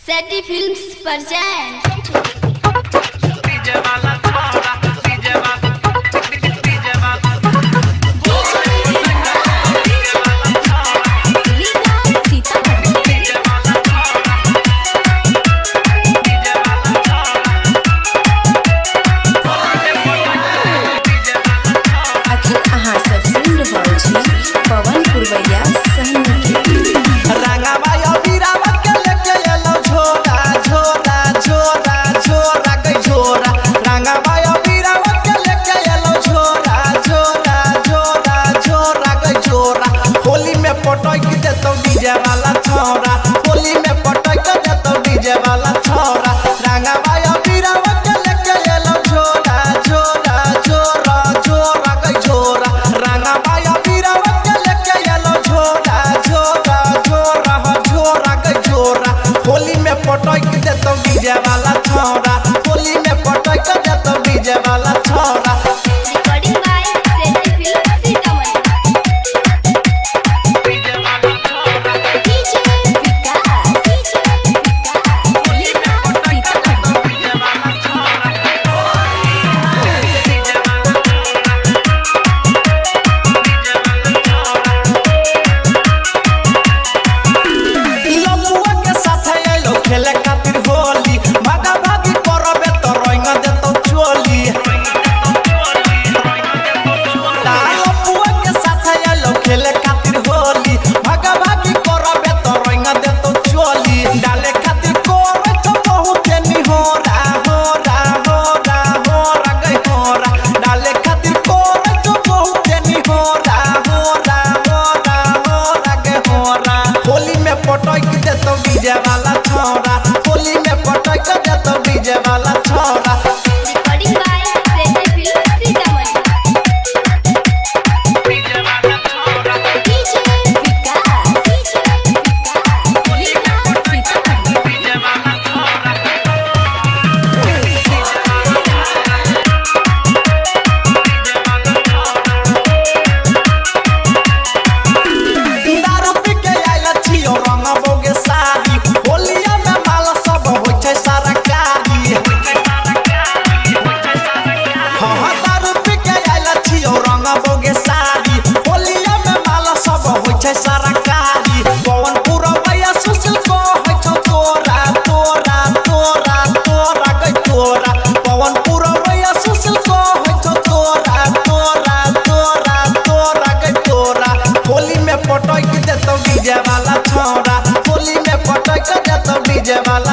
सेटी films present DJ वाला छोरा डीजे वाला पवन पुरवैया होली में पटक देतो डीजे वाला छोरा होली में पटक देतो डीजे वाला छोरा रंगवा बीरावा के लेके एलो छोरा छोरा छोरा छोरा गई छोरा रंगवा बीरावा के लेके एलो छोरा छोरा छोरा छोरा गई छोरा होली में पटक देतो डीजे वाला छोरा होली में पटक देतो डीजे वाला छोरा पटक देतो डीजे वाला छोरा होली में पटक देतो डीजे वाला छोरा रिकॉर्डिंग बाय सेटी फिल्म्स सीतामढ़ी डीजे वाला छोरा डीजे विकास डीजे वाला छोरा दारू पी के आइला छियो रंग बोगे सारी होलिया में माल सब होय छै सरकारी हां दारू पी के आइला छियो रंग बोगे सारी होलिया में माल सब होय छै सरकारी पवन पुरवैया सुशील को होय छौ तोरा तोरा तोरा तोरा गई तोरा पवन पुरवैया सुशील को होय छौ तोरा तोरा तोरा तोरा गई तोरा होली में पटक देतो डीजे वाला छोरा होली में पटक देतो डीजे वाला